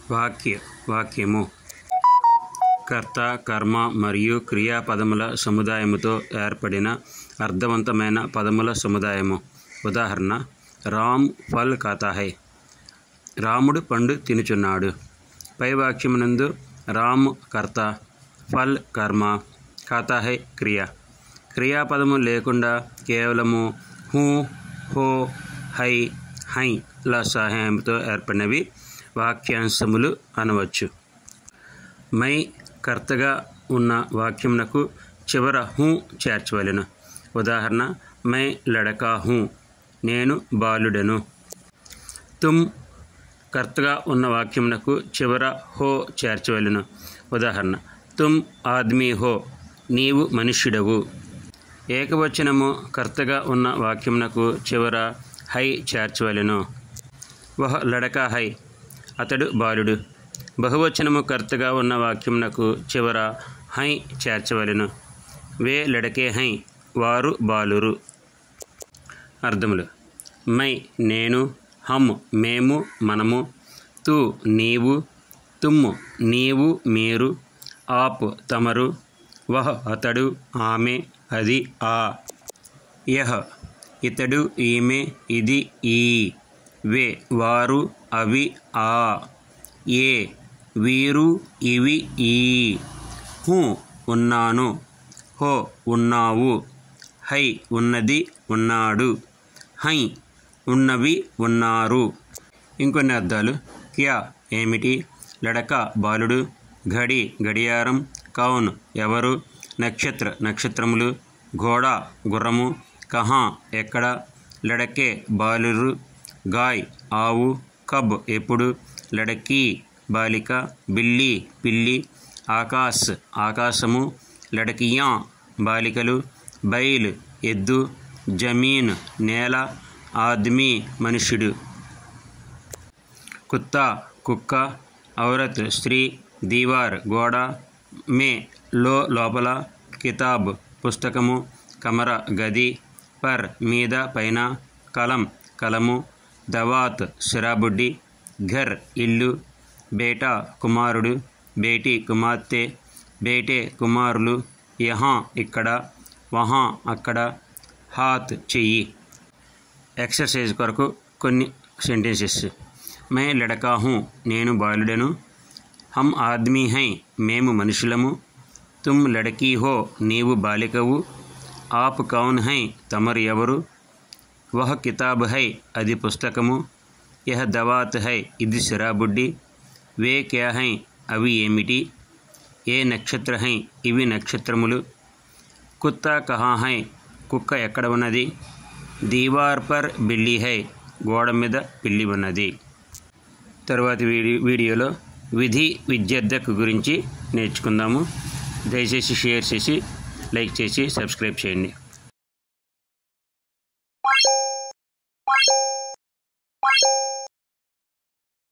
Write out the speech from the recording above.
వాక్యము కర్త, కర్మ మరియు క్రియాపదముల సముదాయముతో ఏర్పడిన అర్థవంతమైన పదముల సముదాయము. ఉదాహరణ: రామ్ ఫల్ ఖాతా హై. రాముడు పండు తినుచున్నాడు. పై వాక్యమునందు రామ్ కర్త, ఫల్ కర్మ, ఖాతా హై క్రియ. క్రియాపదము లేకుండా కేవలము హూ, హో, హై, హై ల సహాయంతో ఏర్పడినవి వాక్యాంశములు అనవచ్చు. మై కర్తగా ఉన్న వాక్యమునకు చివర హూ చేర్చవలెను. ఉదాహరణ: మై లడకా హూ, నేను బాలుడను. తుమ్ కర్తగా ఉన్న వాక్యమునకు చివర హో చేర్చవలెను. ఉదాహరణ: తుమ్ ఆద్మీ హో, నీవు మనుష్యుడవు. ఏకవచనము కర్తగా ఉన్న వాక్యమునకు చివర హై చేర్చవలెను. వహ్ లడకా హై, అతడు బాలుడు. బహువచనము కర్తగా ఉన్న వాక్యమునకు చివర హై చేర్చవలెను. వే లడకే హై, వారు బాలురు. అర్థములు: మై నేను, హమ్ మేము మనము, తూ నీవు, తుమ్ నీవు మీరు, ఆప్ తమరు, వహ్ అతడు ఆమె అది ఆ, యహ్ ఇతడు ఈమె ఇది ఈ, వే వారు అవి ఆ, ఏ వీరు ఇవి ఈ, హూ ఉన్నాను, హో ఉన్నావు, హై ఉన్నది ఉన్నాడు, హై ఉన్నవి ఉన్నారు. ఇంకొన్ని అర్థాలు: క్యా ఏమిటి, లడక బాలుడు, ఘడి గడియారం, కౌన్ ఎవరు, నక్షత్ర నక్షత్రములు, ఘోడా గుర్రము, కహా ఎక్కడ, లడకే బాలురు, గాయ్ ఆవు, కబ్ ఎప్పుడు, లడకీ బాలిక, బిల్లి పిల్లి, ఆకాశ్ ఆకాశము, లడకియా బాలికలు, బైల్ ఎద్దు, జమీన్ నేల, ఆద్మీ మనుష్యుడు, కుత్తా కుక్క, ఔరత్ స్త్రీ, దీవార్ గోడ, మే లోపల, కితాబ్ పుస్తకము, కమర గది, పర్ మీద పైన, కలం కలము, దవాత్ శరాబుడ్డి, ఘర్ ఇల్లు, బేటా కుమారుడు, బేటీ కుమార్తె, బేటే కుమారులు, యహా ఇక్కడ, వహా అక్కడ, హాత్ చెయ్యి. ఎక్సర్సైజ్ కొరకు కొన్ని సెంటెన్సెస్. మై లడకా హూ, నేను బాలుడను. హమ్ ఆద్మీ హై, మేము మనుషులము. తుమ్ లడకీ హో, నీవు బాలికవు. ఆప్ కౌన్ హై, తమరు ఎవరు. వహ్ కితాబ్ హై, అది పుస్తకము. యహ్ దవాత్ హై, ఇది శరాబుడ్డి. వే క్యా హై, అవి ఏమిటి. ఏ నక్షత్ర హై, ఇవి నక్షత్రములు. కుత్తా కహా హై, కుక్క ఎక్కడ ఉన్నది. దీవార్ పర్ బిల్లి హై, గోడ మీద పిల్లి ఉన్నది. తరువాతి వీడియోలో విధి విద్యార్థక్ గురించి నేర్చుకుందాము. దయచేసి షేర్ చేసి, లైక్ చేసి, సబ్స్క్రైబ్ చేయండి.